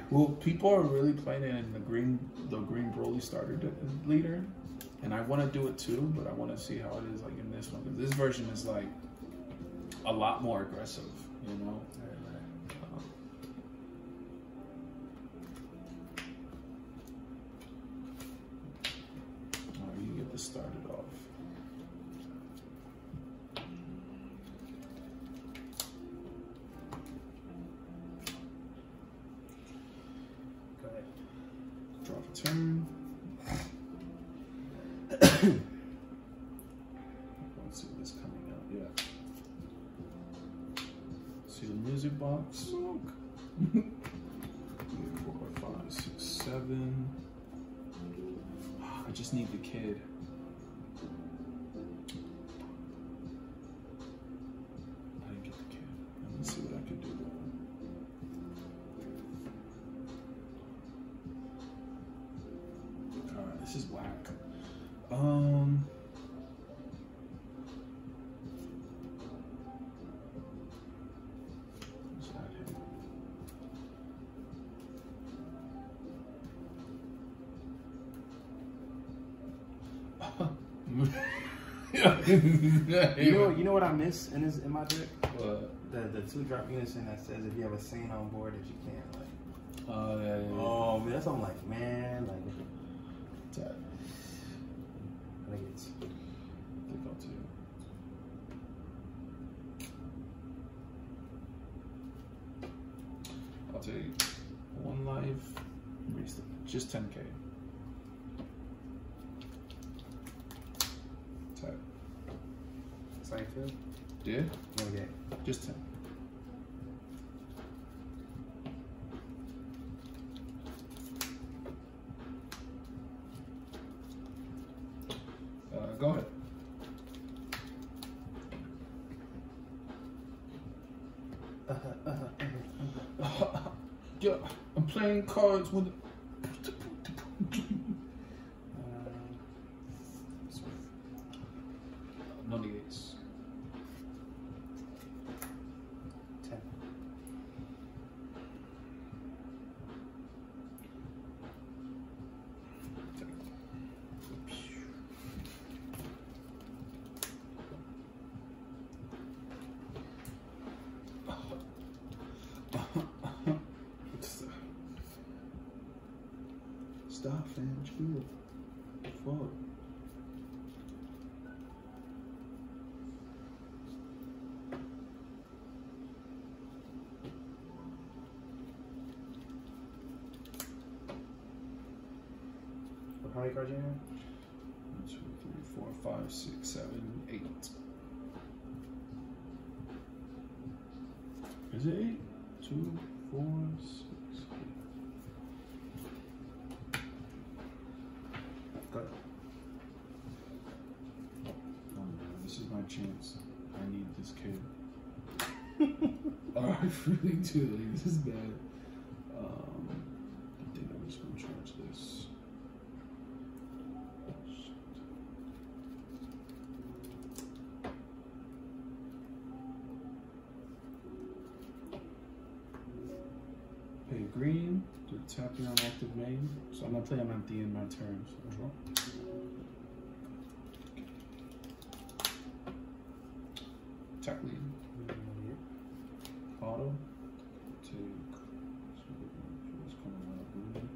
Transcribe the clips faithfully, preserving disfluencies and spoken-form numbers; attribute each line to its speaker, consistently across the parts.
Speaker 1: Well, people are really playing it in the green, the green Broly starter leader, and I want to do it too, but I want to see how it is like in this one, because this version is like a lot more aggressive, you know. Um, all right, you get this started off. Draw the turn. Let's see what's coming out. Yeah. See the music box. Three, four, five, six, seven. I just need the kid. I didn't get the kid. Let me see what I can do. This is whack. Um. What's that here?
Speaker 2: you know, you know what I miss in this in my deck?
Speaker 1: What?
Speaker 2: The the two drop unison that says if you have a Saint on board that you can't like.
Speaker 1: Oh yeah, yeah, yeah.
Speaker 2: Oh man, that's what I'm like, man, like.
Speaker 1: That.
Speaker 2: I think it's.
Speaker 1: I think I'll do. I'll take one life. Raise the, just ten K. Tap.
Speaker 2: Sorry, too.
Speaker 1: Yeah.
Speaker 2: Okay.
Speaker 1: Just ten. Go ahead. Uh, uh, uh, uh, yeah, I'm playing cards with. No negates.
Speaker 2: Ten.
Speaker 1: Stop, fam. Chill. Fuck.
Speaker 2: How many cards you have?
Speaker 1: One, two, three, four, five, six, seven, eight. Is it eight? Two, four, six, eight.
Speaker 2: Go ahead.
Speaker 1: Oh man, this is my chance. I need this kid. Oh, I really do. Like, this is bad. Um, I think I'm just gonna charge this. Pay green to tap me on active main. So I'm gonna play him at the end of my turn. So draw. Attack lead. Auto. Take. What's coming out? Take.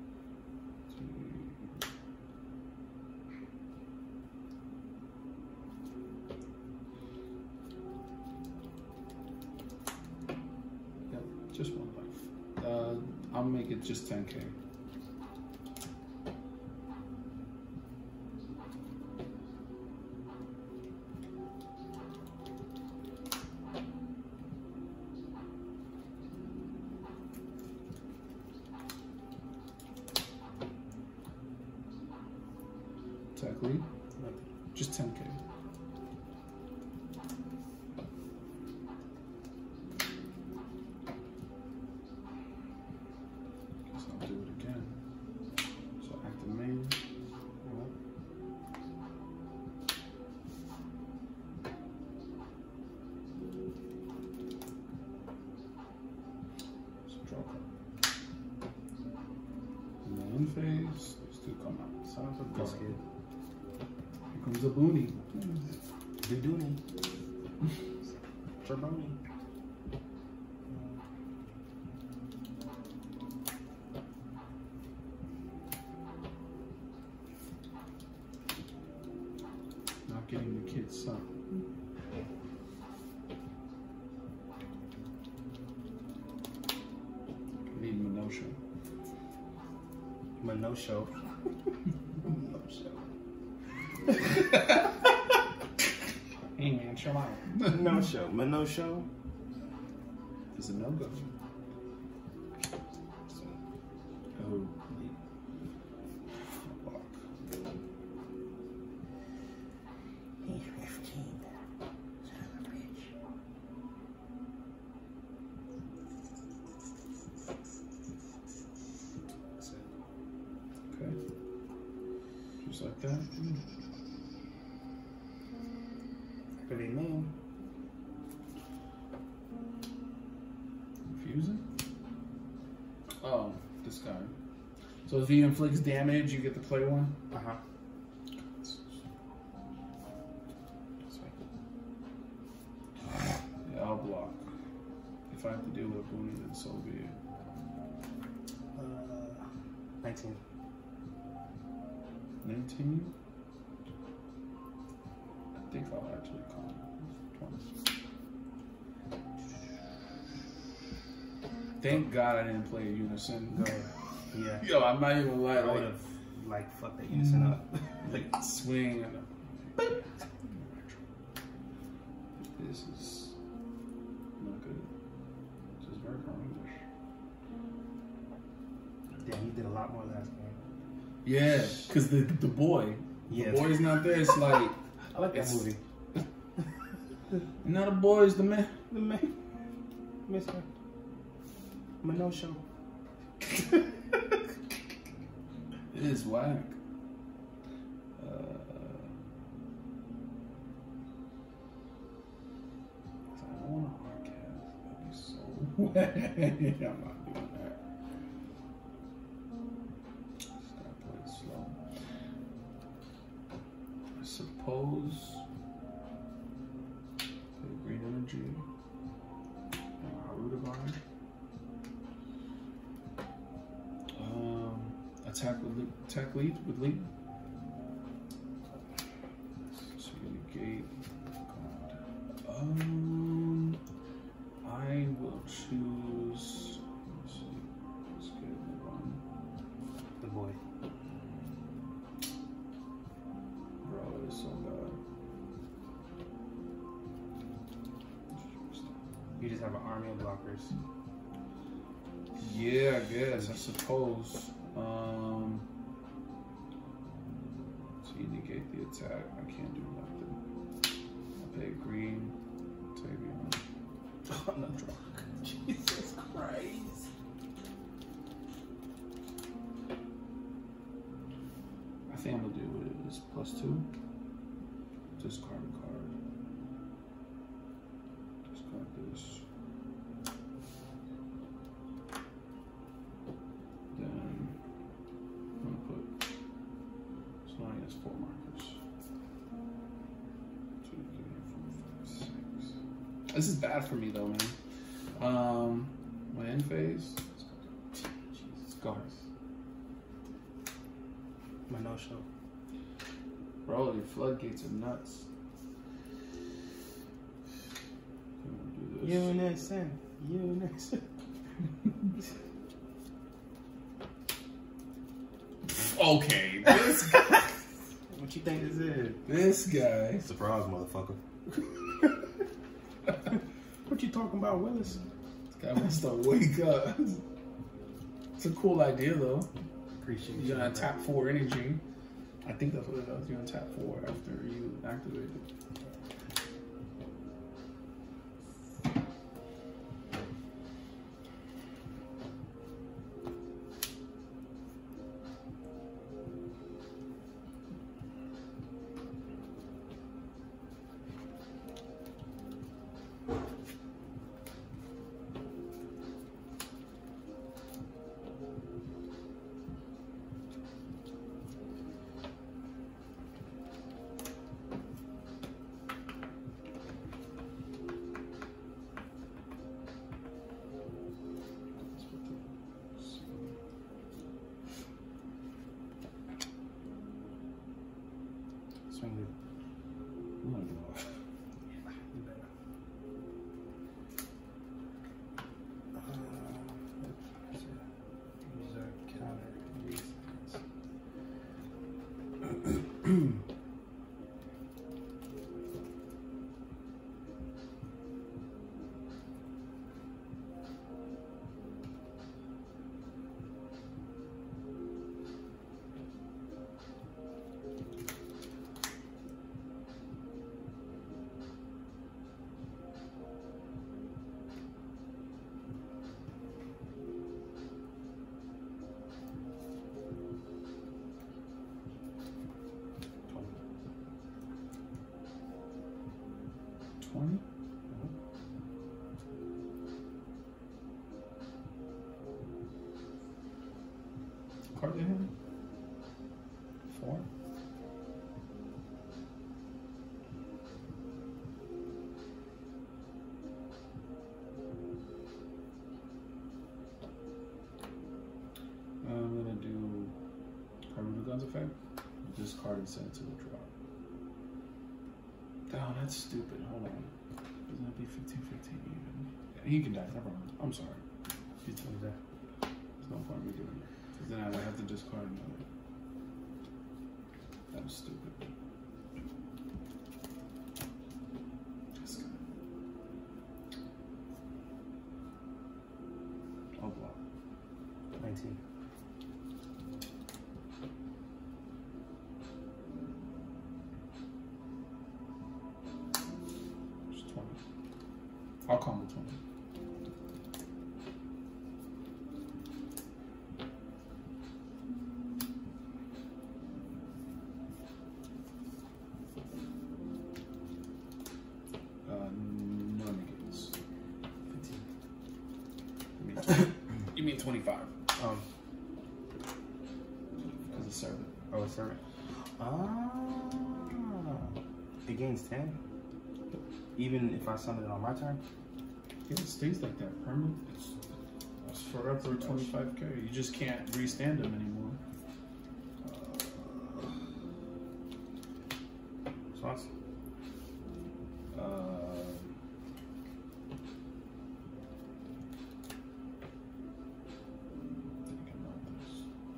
Speaker 1: Yep, just one life. Uh, I'll make it just ten K. Attack lead, just ten K. Guess I'll do it again. So active main. So draw card. phase. These two come out.
Speaker 2: Son of a biscuit.
Speaker 1: Here comes the boonie.
Speaker 2: Duduni. Treboni.
Speaker 1: Not getting the kids some. Need Minosho.
Speaker 2: Minosho. Minosho.
Speaker 1: Hey man, chill out.
Speaker 2: Minosho. Minosho.
Speaker 1: There's a no-go. Oh. Okay. Just like that.
Speaker 2: Could be mean.
Speaker 1: Confusing? Oh, this guy. So if he inflicts damage, you get to play one?
Speaker 2: Uh huh.
Speaker 1: Yeah, I'll block. If I have to deal with a booty, then so be it.
Speaker 2: Uh, nineteen.
Speaker 1: nineteen? I think I'll actually call it twenty. Thank God I didn't play a unison.
Speaker 2: Go ahead. Yeah.
Speaker 1: Yo, I'm not even lying.
Speaker 2: I
Speaker 1: Like,
Speaker 2: would have, like, fucked that unison up.
Speaker 1: like swing and a, this is not good. This is very English.
Speaker 2: Damn, you did a lot more last game.
Speaker 1: Yeah, because the the boy,
Speaker 2: Yes.
Speaker 1: the boy's not there. It's like
Speaker 2: I like that
Speaker 1: it's,
Speaker 2: movie.
Speaker 1: Not a boy's the man.
Speaker 2: The man. Mister Minosho.
Speaker 1: It is whack. Uh, I don't want to hardcast. That'd be so whack. I'm not doing that. Just gotta play it slow. I suppose. Play green energy. Uh, Hirudegarn. Um, attack with lead, attack lead with lead. So negate. God. Um, I will choose. Let's see. Let's get it on.
Speaker 2: The boy.
Speaker 1: Bro, it is so bad.
Speaker 2: You just have an army of blockers.
Speaker 1: Yeah, I guess, I suppose. Um, so you negate the attack. I can't do nothing. I pay green. Take it.
Speaker 2: Oh, no. Jesus Christ.
Speaker 1: I think I'm gonna do is plus two. Discard a card. Discard this. Then I'm gonna put so now he has four markers. Two, three, four, five, six. This is bad for me though, man. Um, my end phase. Jesus, guards.
Speaker 2: Minosho.
Speaker 1: Bro, your floodgates are nuts. I'm gonna do this.
Speaker 2: Unison. Unison.
Speaker 1: Okay, this guy.
Speaker 2: What you think this is?
Speaker 1: This guy.
Speaker 2: Surprise, motherfucker. What you talking about, Willis?
Speaker 1: This guy wants to wake up. It's a cool idea though.
Speaker 2: Appreciate you.
Speaker 1: You're gonna tap four energy. I think that's what it does. You're gonna tap four after you activate it. twenty? Card to him? Four? I'm gonna do Hirudegarn's effect. Discard and send it to the drop. Oh, that's stupid. Hold on. Doesn't that be fifteen fifteen even? Yeah, he can die. Never mind. I'm sorry. He's totally dead. There's no point in me doing it. Because then I would have to discard another. That was stupid. This guy. I'll block.
Speaker 2: nineteen.
Speaker 1: I'll combo twenty. Uh, no negatives. fifteen. You mean, twenty, you mean twenty-five?
Speaker 2: Um.
Speaker 1: Because it's servant.
Speaker 2: Oh, it's servant. Ah. It gains ten. Even if I summon it on my turn?
Speaker 1: Yeah, it stays like that permanent. It's, it's forever twenty-five K. You just can't restand them anymore.
Speaker 2: Response?
Speaker 1: Uh, thinking about this.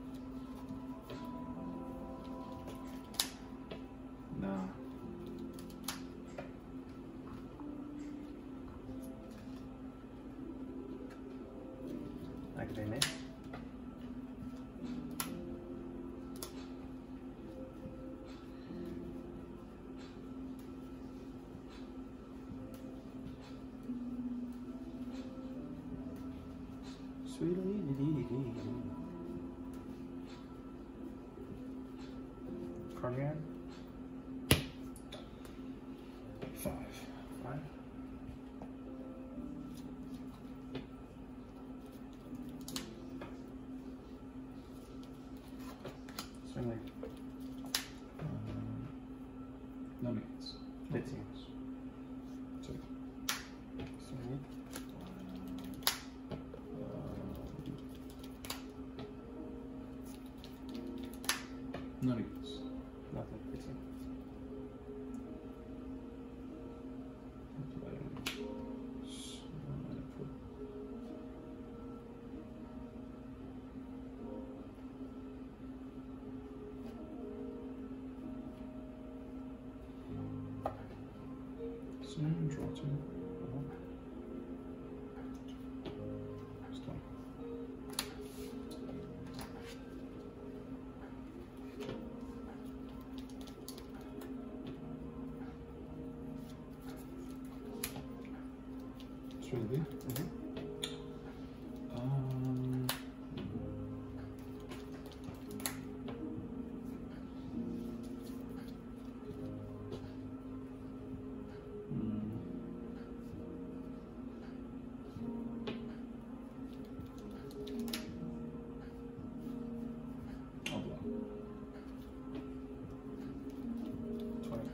Speaker 1: Nah.
Speaker 2: Academic. Sweetly. Cardigan.
Speaker 1: Five.
Speaker 2: Five. Swing
Speaker 1: Um, no negatives.
Speaker 2: fifteen.
Speaker 1: Two.
Speaker 2: Swing
Speaker 1: No negatives.
Speaker 2: nothing. fifteen.
Speaker 1: Swing, draw two. Stop. Swing B.
Speaker 2: Mm-hmm.
Speaker 1: Um. Hmm. I'll block.
Speaker 2: twenty.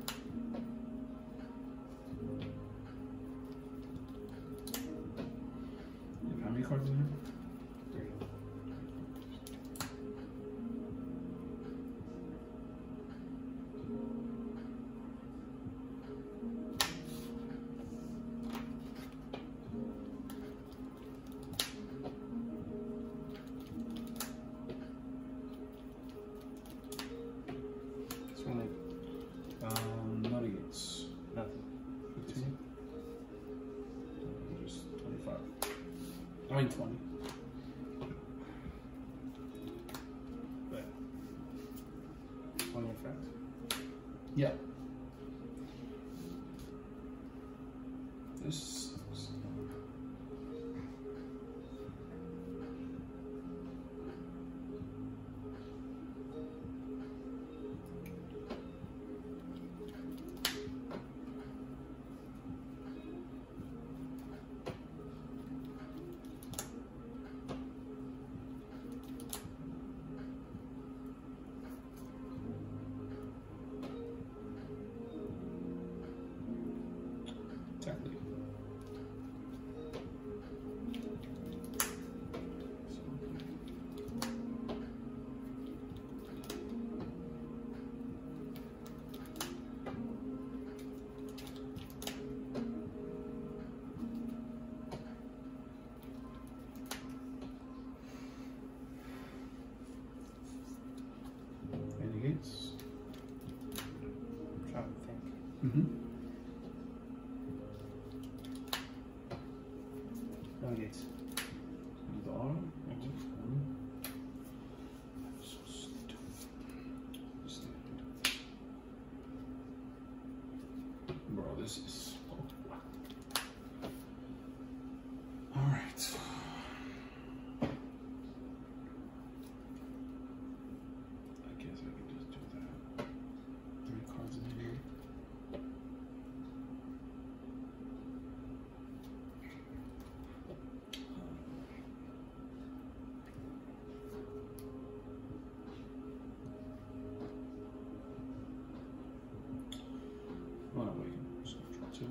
Speaker 2: effect?
Speaker 1: Yeah. This. Exactly. Any hits?
Speaker 2: I'm trying to think.
Speaker 1: Mm-hmm.
Speaker 2: No gates.
Speaker 1: The arm?
Speaker 2: Mm-hmm.
Speaker 1: So stupid. Stupid. Bro, this is. Alright. I guess I could just do that. Three cards in here. Oh, no, wait. So draw two.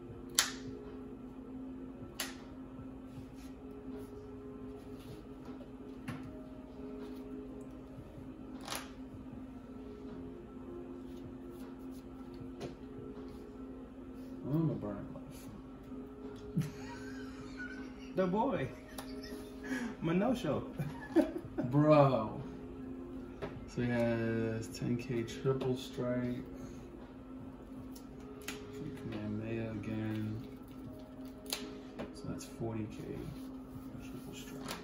Speaker 1: I'm a burning life.
Speaker 2: The boy. Manosho.
Speaker 1: Bro. So he has ten K triple strike. Kamehameha again. So that's forty K triple strike.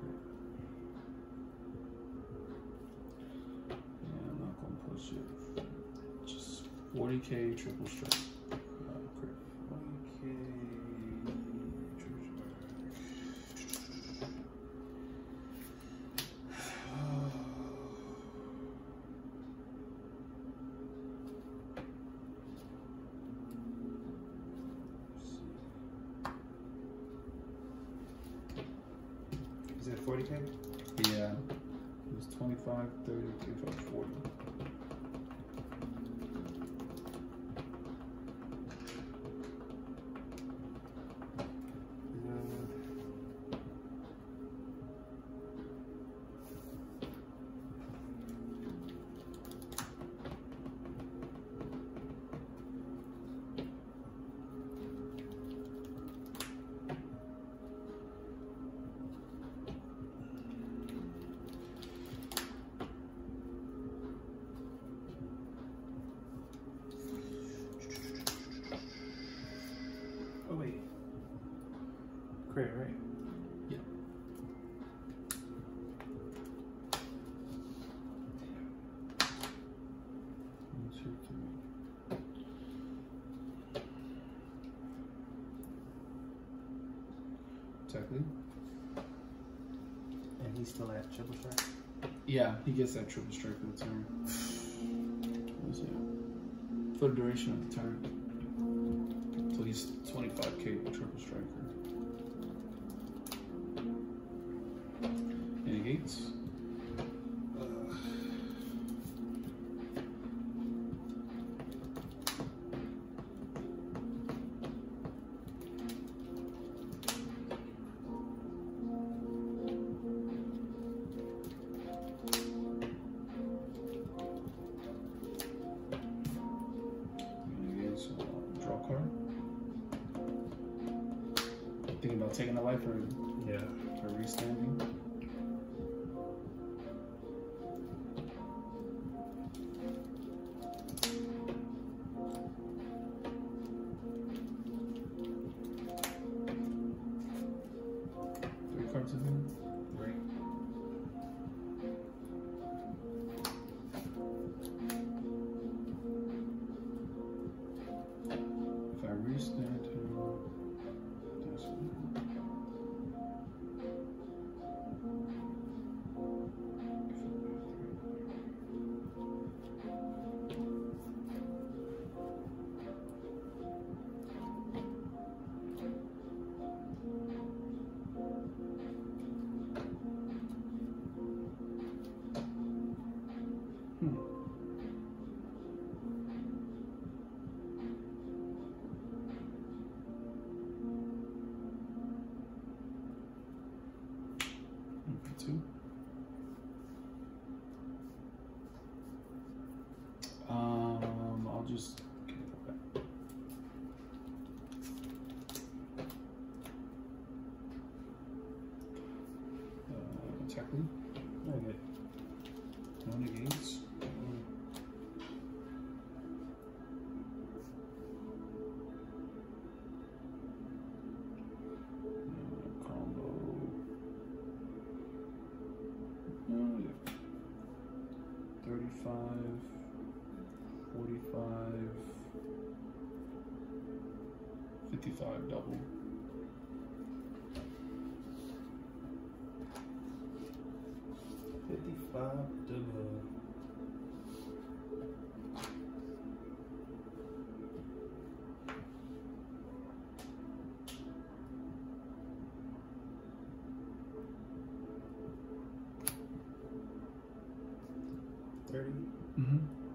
Speaker 1: Yeah, I'm not gonna push it. Just forty K triple strike. Uh, crit.
Speaker 2: Okay. Is it forty K?
Speaker 1: Yeah. It was twenty-five, thirty, thirty-five, forty.
Speaker 2: Oh wait. Crit, right?
Speaker 1: Yeah. One, two, three. Exactly.
Speaker 2: And he's still at triple strike?
Speaker 1: Yeah, he gets that triple strike for the turn. What is it? For the duration of the turn. So he's twenty-five K with triple striker. Any gates? Any gates? Uh, draw card. Thinking about taking a life or,
Speaker 2: Yeah.
Speaker 1: or restanding. Three cards in here.
Speaker 2: Right.
Speaker 1: correctly.
Speaker 2: Very good.
Speaker 1: No negates. thirty-five, forty-five, fifty-five double.
Speaker 2: fifty-five double. thirty.
Speaker 1: Mm-hmm.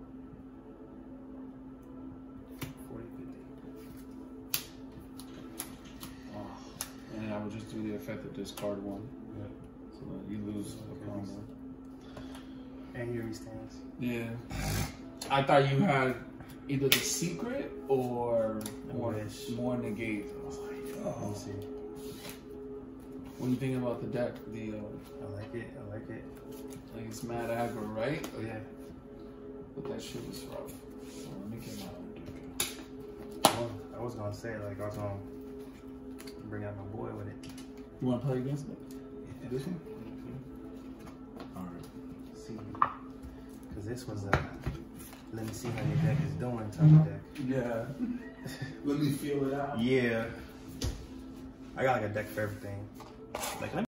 Speaker 2: forty, fifty.
Speaker 1: Oh, and I would just do the effect of discard one.
Speaker 2: Yep.
Speaker 1: So that you lose the combo.
Speaker 2: And your stands.
Speaker 1: Yeah. I thought you had either the secret or more,
Speaker 2: wish.
Speaker 1: more negate. I was like,
Speaker 2: Let
Speaker 1: oh.
Speaker 2: me see.
Speaker 1: What do you think about the deck? The uh,
Speaker 2: I like it. I like it.
Speaker 1: like it's mad aggro, right?
Speaker 2: Oh yeah.
Speaker 1: But that shit was rough. So let me get my own deck.
Speaker 2: Well, I was gonna say like I was gonna bring out my boy with it.
Speaker 1: You want to play against it?
Speaker 2: Yeah.
Speaker 1: This one?
Speaker 2: Mm-hmm.
Speaker 1: All right.
Speaker 2: See, because this was a let me see how your deck is doing type of deck.
Speaker 1: Yeah. Let me feel it out.
Speaker 2: Yeah. I got like a deck for everything. Like let me